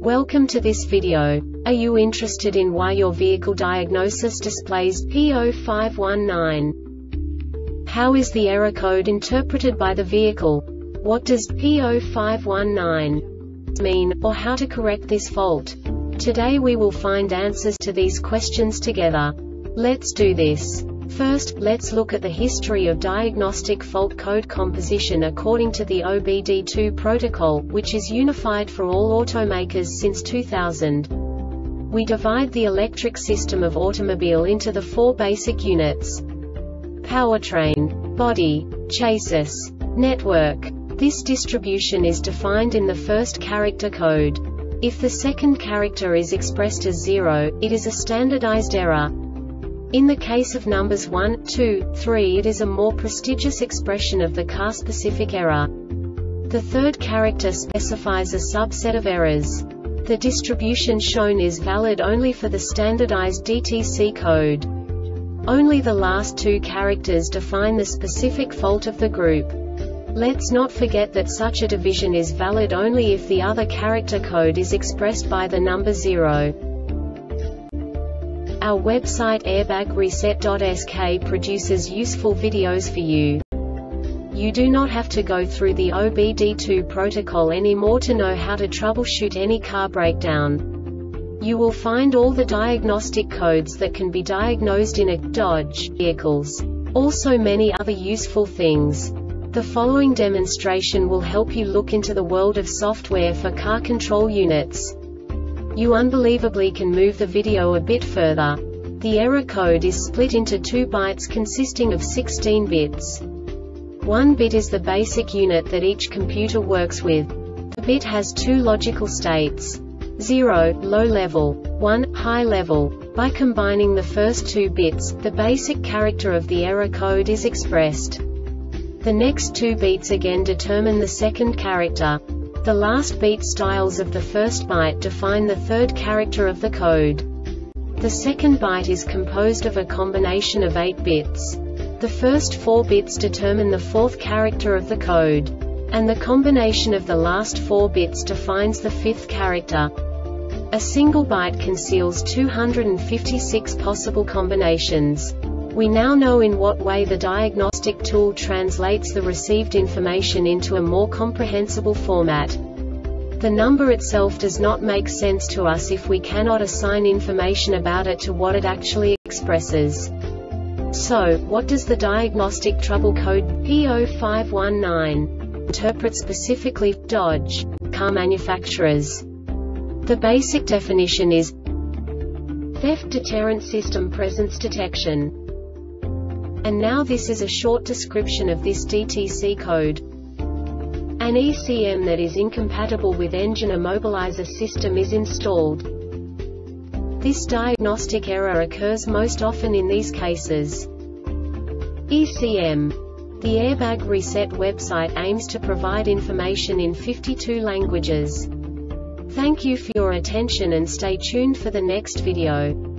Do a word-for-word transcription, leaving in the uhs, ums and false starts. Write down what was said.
Welcome to this video. Are you interested in why your vehicle diagnosis displays P zero five one nine? How is the error code interpreted by the vehicle? What does P zero five one nine mean, or how to correct this fault? Today we will find answers to these questions together. Let's do this. First, let's look at the history of diagnostic fault code composition according to the O B D two protocol, which is unified for all automakers since two thousand. We divide the electric system of automobile into the four basic units: powertrain, body, chassis, network. This distribution is defined in the first character code. If the second character is expressed as zero, it is a standardized error. In the case of numbers one, two, three, it is a more prestigious expression of the car-specific error. The third character specifies a subset of errors. The distribution shown is valid only for the standardized D T C code. Only the last two characters define the specific fault of the group. Let's not forget that such a division is valid only if the other character code is expressed by the number zero. Our website airbag reset dot S K produces useful videos for you. You do not have to go through the O B D two protocol anymore to know how to troubleshoot any car breakdown. You will find all the diagnostic codes that can be diagnosed in a Dodge vehicles. Also many other useful things. The following demonstration will help you look into the world of software for car control units. You unbelievably can move the video a bit further. The error code is split into two bytes consisting of sixteen bits. One bit is the basic unit that each computer works with. The bit has two logical states: zero, low level, one, high level. By combining the first two bits, the basic character of the error code is expressed. The next two beats again determine the second character. The last beat styles of the first byte define the third character of the code. The second byte is composed of a combination of eight bits. The first four bits determine the fourth character of the code. And the combination of the last four bits defines the fifth character. A single byte conceals two hundred fifty-six possible combinations. We now know in what way the diagnostic tool translates the received information into a more comprehensible format. The number itself does not make sense to us if we cannot assign information about it to what it actually expresses. So, what does the diagnostic trouble code P zero five one nine interpret specifically for Dodge car manufacturers? The basic definition is theft deterrent system presence detection. And now this is a short description of this D T C code. An E C M that is incompatible with engine immobilizer system is installed. This diagnostic error occurs most often in these cases. E C M. The Airbag Reset website aims to provide information in fifty-two languages. Thank you for your attention and stay tuned for the next video.